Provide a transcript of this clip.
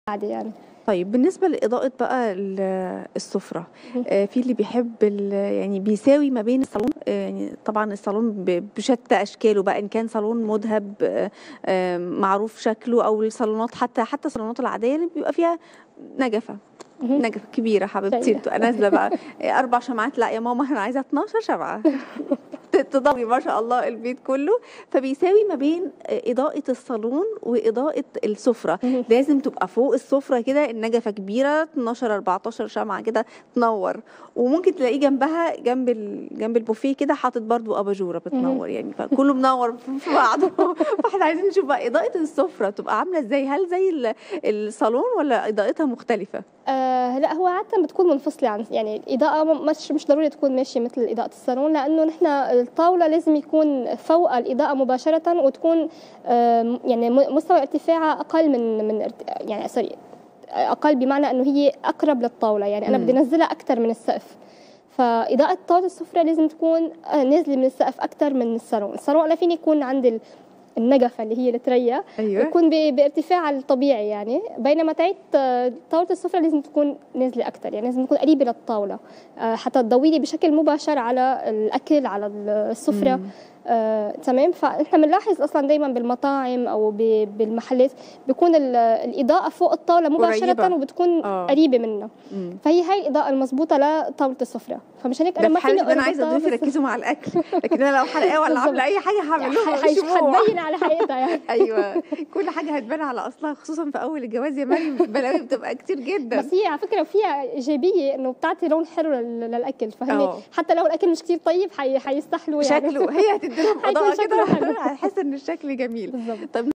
عادي يعني. طيب بالنسبة لإضاءة بقى السفرة، في اللي بيحب يعني بيساوي ما بين الصالون، يعني طبعا الصالون بشتى أشكاله بقى، إن كان صالون مذهب معروف شكله، أو الصالونات حتى الصالونات العادية اللي بيبقى فيها نجفة كبيرة حبيبتي، بتبقى نازلة بقى 4 شمعات، لا يا ماما احنا عايزة 12 شمعة تضوي ما شاء الله البيت كله. فبيساوي ما بين إضاءة الصالون وإضاءة السفرة، لازم تبقى فوق السفرة كده النجفة كبيرة 12 14 شمعة كده تنور، وممكن تلاقيه جنبها جنب البوفيه كده حاطط برضو أباجورة بتنور، يعني فكله منور في بعضه. فاحنا عايزين نشوف بقى إضاءة السفرة تبقى عاملة ازاي، هل زي الصالون ولا إضاءتها مختلفة؟ لا، هو عادة بتكون منفصلة عن يعني الإضاءة، مش ضروري تكون ماشية مثل إضاءة الصالون، لأنه نحن الطاولة لازم يكون فوق الإضاءة مباشرة، وتكون يعني مستوى ارتفاعها أقل من يعني سوري، أقل بمعنى أنه هي أقرب للطاولة، يعني أنا بدي أنزلها أكثر من السقف. فإضاءة طاولة السفرة لازم تكون نازلة من السقف أكثر من الصالون. الصالون أنا فيني يكون عندي النجفة اللي هي التريا، أيوة. يكون بارتفاع الطبيعي يعني، بينما تعيد طاولة السفرة لازم تكون نازلة أكتر، يعني لازم تكون قريبة للطاولة حتى تضوي لي بشكل مباشر على الأكل على السفرة. تمام. فإحنا بنلاحظ أصلا دايما بالمطاعم أو بالمحلات بيكون الإضاءة فوق الطاولة مباشرة قريبة. وبتكون قريبة منها. هي الإضاءة المظبوطة لطاولة السفرة. فمشان هيك أنا ما فيني أنا عايزة أضيف يركزوا مع الأكل، لكن أنا لو حلقة ولا عاملة أي حاجة هعمل لهم هتبين على حقيقتها يعني. أيوة، كل حاجة هتبان على أصلها، خصوصا في أول الجواز يا مريم بلاوي بتبقى كتير جدا. بس هي على فكرة فيها إيجابية، إنه بتعطي لون حلو للأكل، فهمي حتى لو الأكل مش كتير طيب حيستحلوا يعني شكله، هي هتدي لهم إضاءة كده، هتحس إن الشكل جميل. بالظبط. طيب